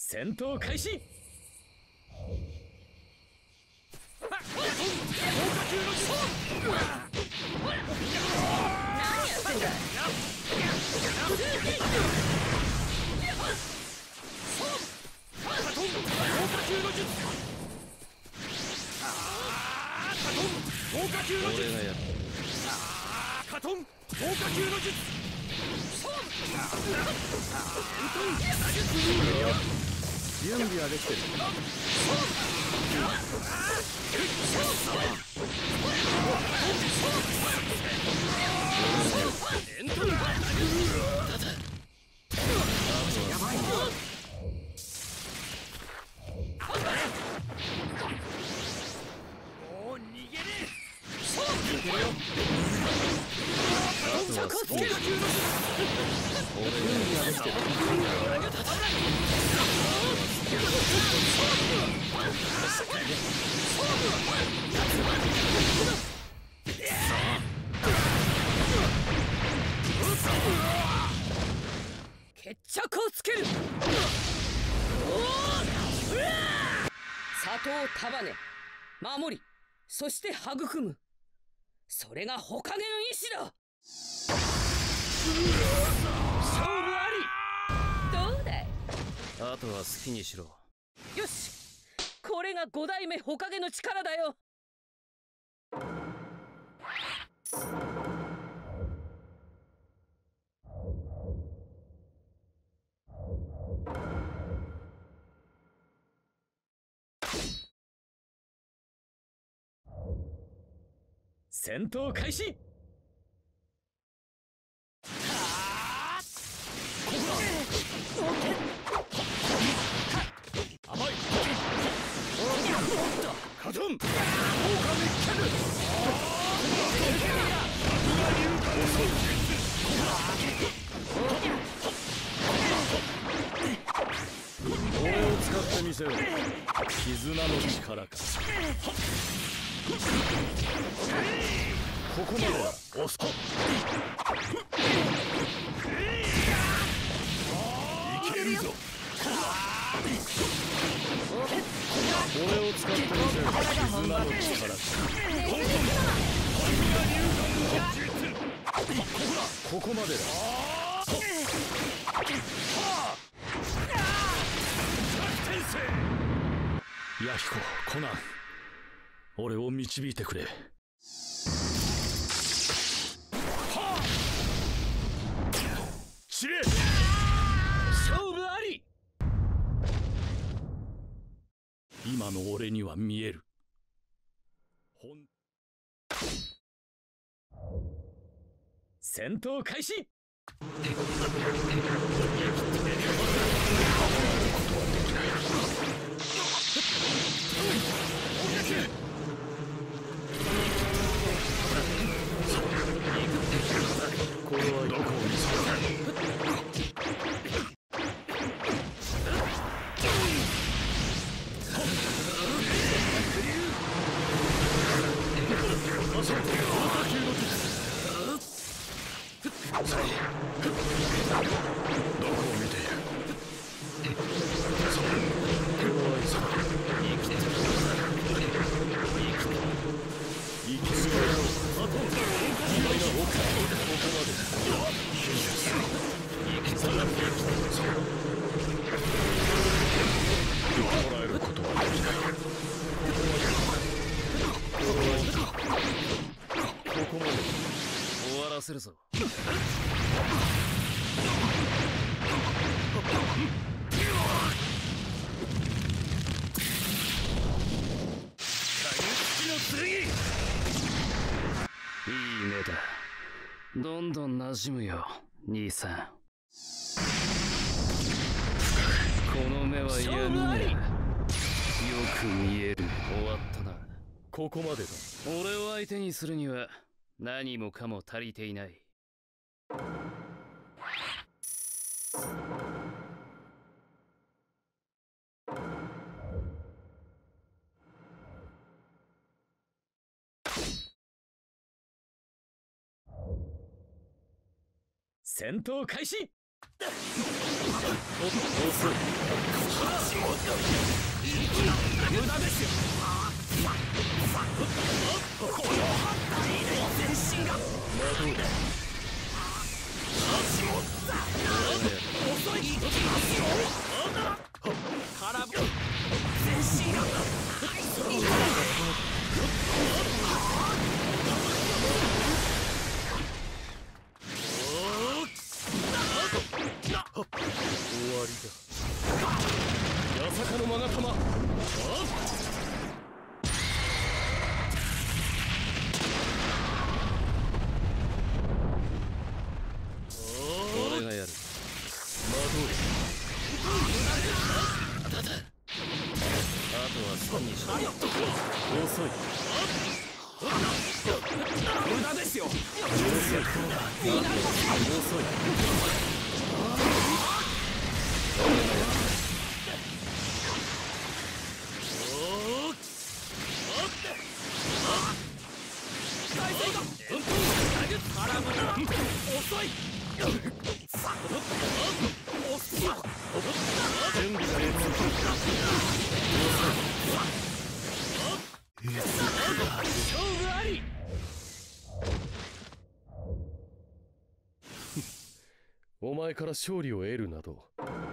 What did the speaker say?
戦闘開始。 準備はできてる。 決着をつける。里を束ね守り、そして育む、それが火影の意志だ。勝負あり。どうだい。 あとは好きにしろ。 よし、これが五代目火影の力だよ。 戦闘開始。カトン俺を使ってみせよ。絆の力か。ここまでだ。押すか。いけるぞ。俺を使ってみせよ。絆の力か。ここまでだ。弥彦、コナン、俺を導いてくれ。知れ。 勝負あり。 今の俺には見える。 戦闘開始。 これはどこを見せる。どこを見ている。 終わらせるぞ。 いい目だ。どんどん馴染むよ、兄さん。この目は闇や。よく見える。終わったな。ここまでだ。俺を相手にするには何もかも足りていない。 戦闘開始。 遅い。無駄ですよ。この全身が惑うだ。遅い。行きますよ。空振り。全身が終わりだ。八坂の勾玉。 俺がやる。あとは3にしろ。 遅い。無駄ですよ。遅い。遅い。準備ができた。勝負あり。お前から勝利を得るなど